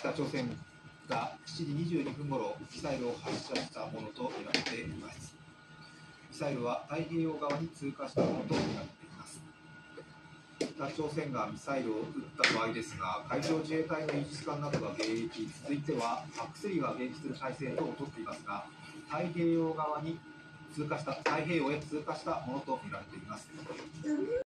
北朝鮮が7時22分ごろミサイルを発射したものとみられています。ミサイルは太平洋側に通過したものとみられています。北朝鮮がミサイルを撃った場合ですが、海上自衛隊のイージス艦などが迎撃、続いてはPAC3が迎撃する体制等を取っていますが、太平洋へ通過したものとみられています。